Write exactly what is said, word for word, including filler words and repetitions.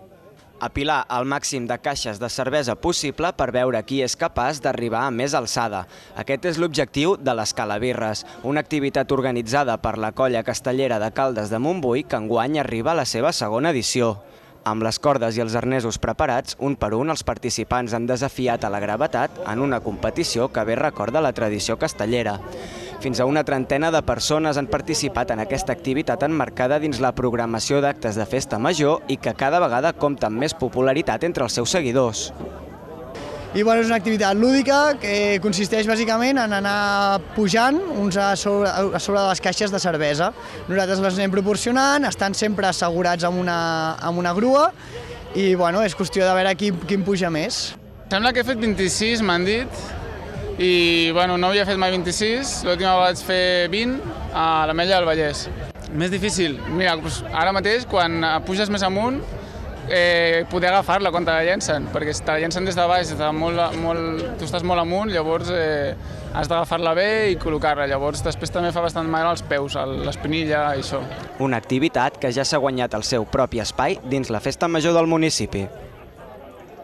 Apilar el màxim de caixes de cervesa possible per veure qui és capaç d'arribar a més alçada. Aquest és l'objectiu de l'Escala Birres, una activitat organitzada per la Colla Castellera de Caldes de Montbui que enguany arriba a la seva segona edició. Amb les cordes i els arnesos preparats, un per un els participants han desafiat a la gravetat en una competició que bé recorda la tradició castellera. Fins a una trentena de persones han participat en aquesta activitat emmarcada dins la programació d'actes de festa major i que cada vegada compta amb més popularitat entre els seus seguidors. I bueno, és una activitat lúdica que consisteix bàsicament en anar pujant uns a sobre, a sobre de les caixes de cervesa. Nosaltres les anem proporcionant, estan sempre assegurats amb una, amb una grua i bueno, és qüestió de veure qui, qui en puja més. Sembla que he fet vint-i-sis, m'han dit, i bueno, no havia fet mai vint-i-sis, l'última vaig fer vint a l'Ametlla del Vallès. Més difícil, mira, doncs ara mateix quan puges més amunt eh, poder agafar-la quan te la llencen, perquè si te la llencen des de baix, molt, molt, tu estàs molt amunt, llavors eh, has d'agafar-la bé i col·locar-la, llavors després també fa bastant mal als peus, l'espinilla i això. Una activitat que ja s'ha guanyat el seu propi espai dins la festa major del municipi.